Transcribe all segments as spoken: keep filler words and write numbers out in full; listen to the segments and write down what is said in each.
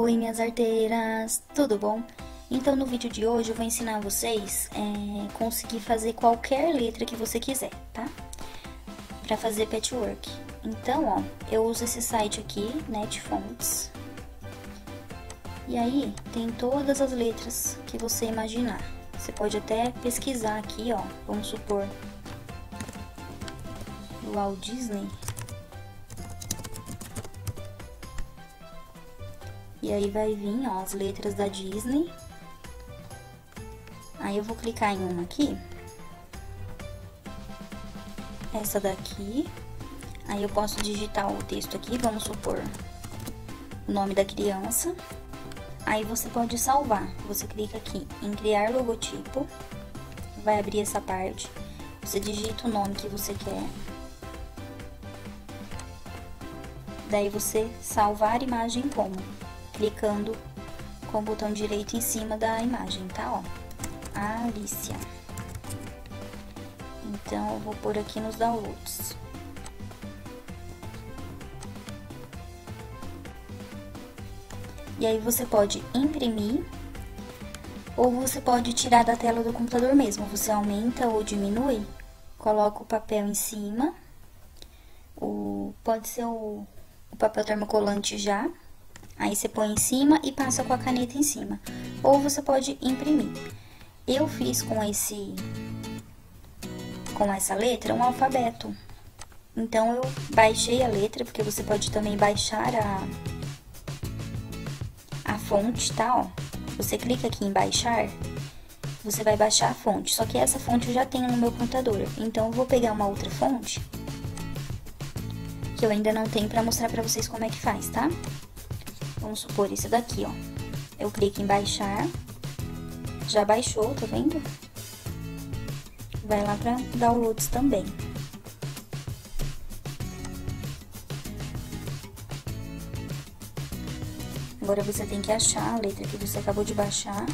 Oi, minhas arteiras, tudo bom? Então, no vídeo de hoje eu vou ensinar vocês é, conseguir fazer qualquer letra que você quiser, tá? Pra fazer patchwork. Então, ó, eu uso esse site aqui, Netfonts. E aí, tem todas as letras que você imaginar. Você pode até pesquisar aqui, ó, vamos supor, do Walt Disney. E aí vai vir, ó, as letras da Disney. Aí eu vou clicar em uma aqui. Essa daqui. Aí eu posso digitar o texto aqui, vamos supor, o nome da criança. Aí você pode salvar. Você clica aqui em criar logotipo. Vai abrir essa parte. Você digita o nome que você quer. Daí você salvar imagem como? Clicando com o botão direito em cima da imagem, tá? Ó, Alicia. Então, eu vou pôr aqui nos downloads. E aí, você pode imprimir, ou você pode tirar da tela do computador mesmo. Você aumenta ou diminui, coloca o papel em cima, o, pode ser o, o papel termocolante já. Aí você põe em cima e passa com a caneta em cima. Ou você pode imprimir. Eu fiz com esse com essa letra um alfabeto. Então eu baixei a letra, porque você pode também baixar a a fonte, tá, ó. Você clica aqui em baixar, você vai baixar a fonte. Só que essa fonte eu já tenho no meu computador. Então eu vou pegar uma outra fonte que eu ainda não tenho pra mostrar pra vocês como é que faz, tá? Vamos supor esse daqui, ó. Eu clico em baixar. Já baixou, tá vendo? Vai lá pra downloads também. Agora você tem que achar a letra que você acabou de baixar.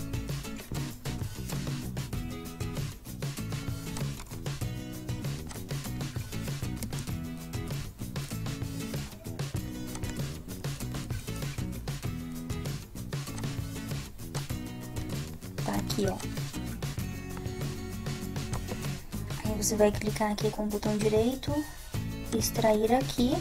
Tá aqui, ó. Aí você vai clicar aqui com o botão direito, extrair aqui.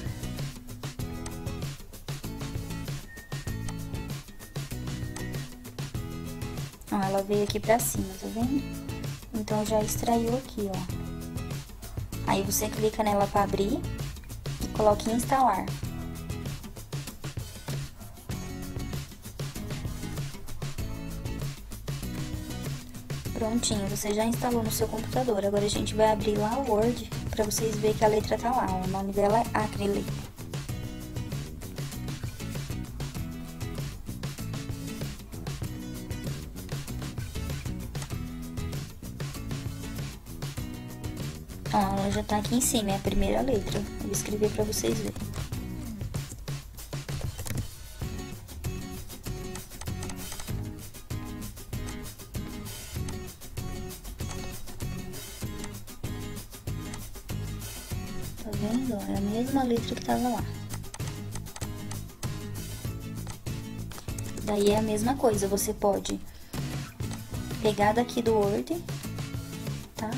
Ó, ela veio aqui pra cima, tá vendo? Então, já extraiu aqui, ó. Aí você clica nela pra abrir e coloca em instalar. Prontinho, você já instalou no seu computador. Agora a gente vai abrir lá o Word pra vocês verem que a letra tá lá, ó. O nome dela é Acrylic. Ó, ela já tá aqui em cima, é a primeira letra. Vou escrever pra vocês verem. Tá vendo? É a mesma letra que tava lá. Daí é a mesma coisa, você pode pegar daqui do Word, tá?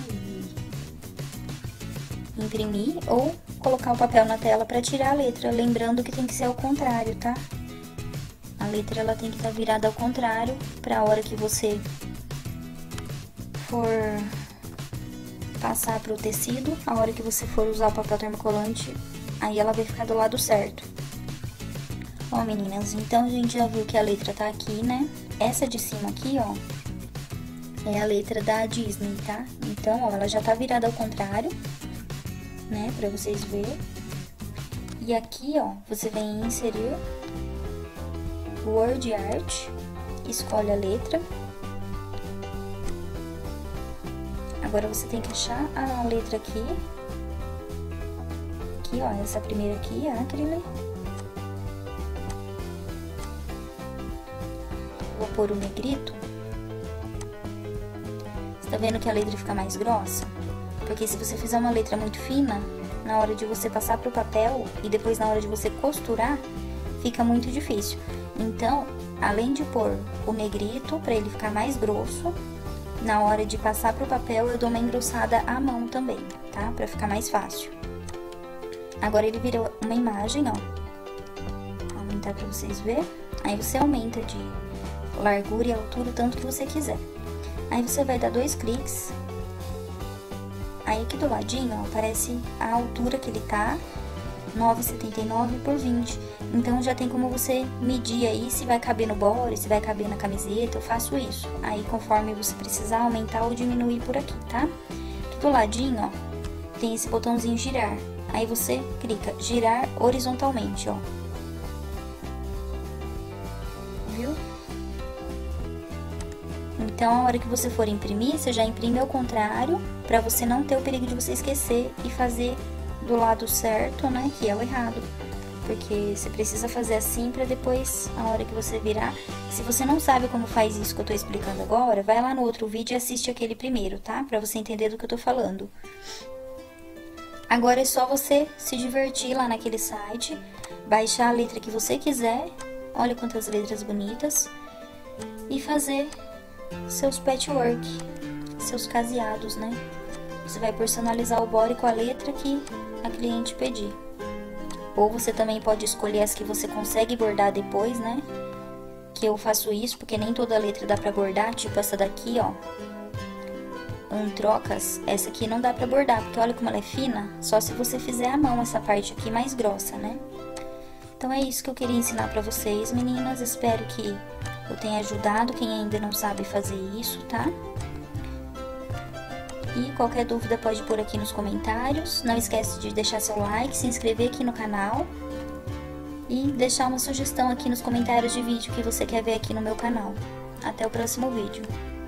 E imprimir ou colocar o papel na tela pra tirar a letra. Lembrando que tem que ser ao contrário, tá? A letra ela tem que estar virada ao contrário pra hora que você for passar pro tecido, a hora que você for usar o papel termocolante, aí ela vai ficar do lado certo. Ó, meninas, então a gente já viu que a letra tá aqui, né? Essa de cima aqui, ó, é a letra da Disney, tá? Então, ó, ela já tá virada ao contrário, né? Pra vocês verem. E aqui, ó, você vem em inserir Word Art, escolhe a letra. Agora você tem que achar a letra aqui. Aqui, ó, essa primeira aqui, Acrylic. Vou pôr o negrito. Você tá vendo que a letra fica mais grossa? Porque se você fizer uma letra muito fina, na hora de você passar pro papel e depois na hora de você costurar, fica muito difícil. Então, além de pôr o negrito, para ele ficar mais grosso, na hora de passar pro papel, eu dou uma engrossada à mão também, tá? Pra ficar mais fácil. Agora ele virou uma imagem, ó. Vou aumentar pra vocês verem. Aí você aumenta de largura e altura o tanto que você quiser. Aí você vai dar dois cliques. Aí aqui do ladinho, ó, aparece a altura que ele tá, nove e setenta e nove por vinte. Então já tem como você medir aí se vai caber no body, se vai caber na camiseta. Eu faço isso. Aí conforme você precisar aumentar ou diminuir por aqui, tá? Aqui do ladinho, ó, tem esse botãozinho girar. Aí você clica girar horizontalmente, ó. Viu? Então, a hora que você for imprimir, você já imprime ao contrário, pra você não ter o perigo de você esquecer e fazer do lado certo, né, que é o errado. Porque você precisa fazer assim pra depois, a hora que você virar. Se você não sabe como faz isso que eu tô explicando agora, vai lá no outro vídeo e assiste aquele primeiro, tá? Pra você entender do que eu tô falando. Agora é só você se divertir lá naquele site, baixar a letra que você quiser, olha quantas letras bonitas, e fazer seus patchwork, seus caseados, né? Você vai personalizar o body com a letra que a cliente pedir. Ou você também pode escolher as que você consegue bordar depois, né? Que eu faço isso porque nem toda letra dá pra bordar, tipo essa daqui, ó. Um trocas, essa aqui não dá pra bordar, porque olha como ela é fina, só se você fizer à mão essa parte aqui mais grossa, né? Então é isso que eu queria ensinar pra vocês, meninas. Espero que eu tenha ajudado quem ainda não sabe fazer isso, tá? E qualquer dúvida pode pôr aqui nos comentários. Não esquece de deixar seu like, se inscrever aqui no canal e deixar uma sugestão aqui nos comentários de vídeo que você quer ver aqui no meu canal. Até o próximo vídeo.